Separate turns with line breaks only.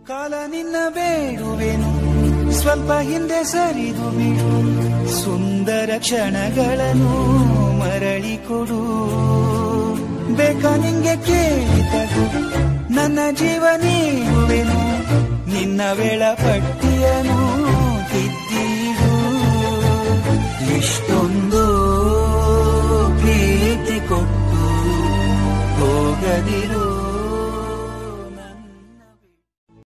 ಕಾಲ ನಿನ್ನ ಬೇಡುವೆನು, ಸ್ವಲ್ಪ ಹಿಂದೆ ಸರಿದು ಬಿಡು, ಸುಂದರ ಕ್ಷಣಗಳನ್ನು ಮರಳಿ ಕೊಡು. ಬೇಕ ನಿಂಗೆ ಕೇಳಿತಗು, ನನ್ನ ಜೀವ ನೀಡುವೆನು, ನಿನ್ನ ವೇಳಪಟ್ಟ